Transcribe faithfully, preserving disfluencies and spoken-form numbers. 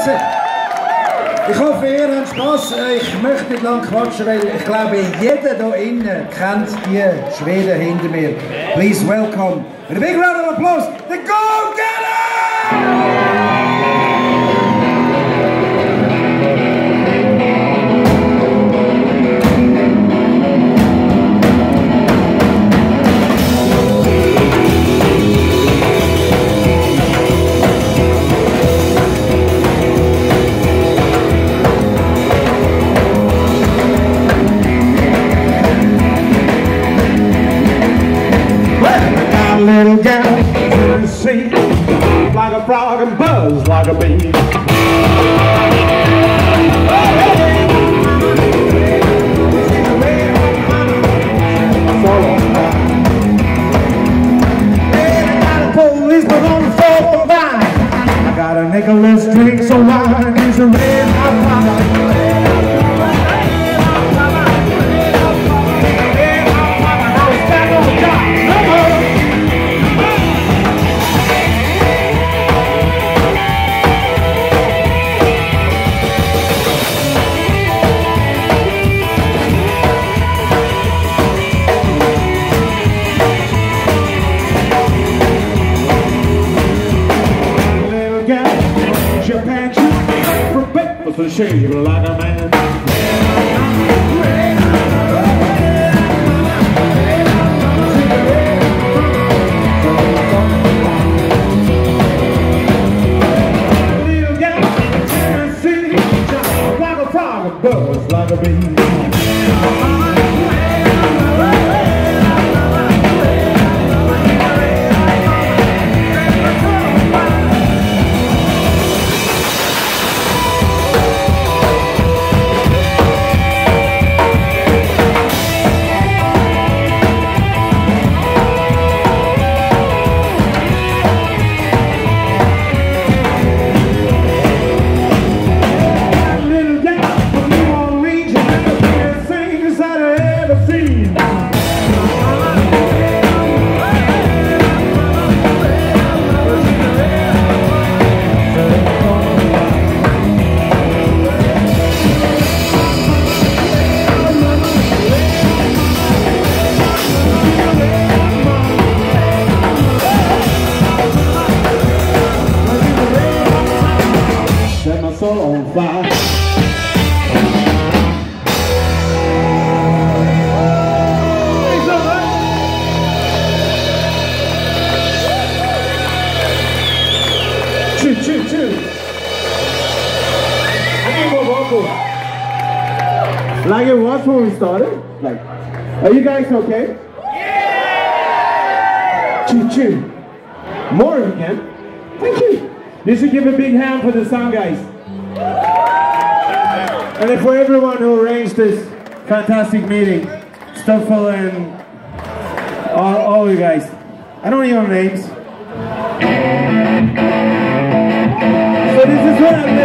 Grüße. Ich hoffe, ihr habt Spass. Ich möchte nicht lange quatschen, weil ich glaube, jeder hier innen kennt die Schweden hinter mir. Please welcome, with a big round of applause, the Go-Getters! Little gal in the sea, like a frog and buzz like a bee. Policeman on the fourth line. I got a Nicholas drink so wine. He's a red hot fire. Japan from breakfast to shave like a man. Little gal in Tennessee, like a frog, buzz like a bee. Set my soul on fire. Choo, choo, choo. I need more vocals. Like it was when we started. Like, are you guys okay? Yeah! Choo, choo. More if you can. Thank you. You should give a big hand for the sound guys. And for everyone who arranged this fantastic meeting. Stoffel and all, all you guys. I don't know your names. So this is what I'm